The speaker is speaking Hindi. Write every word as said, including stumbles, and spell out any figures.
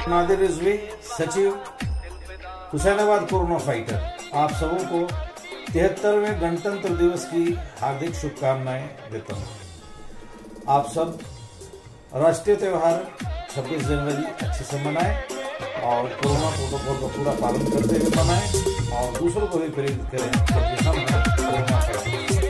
नादिर रिजवी, सचिव हुसैनाबाद कोरोना फाइटर, आप सबों को तिहत्तरवें गणतंत्र दिवस की हार्दिक शुभकामनाएं देता हूँ। आप सब राष्ट्रीय त्योहार छब्बीस जनवरी अच्छे से मनाएं और कोरोना प्रोटोकॉल का पूरा पालन करते हुए मनाएं और दूसरों को भी प्रेरित करें क्योंकि हम हैं कोरोना फाइटर।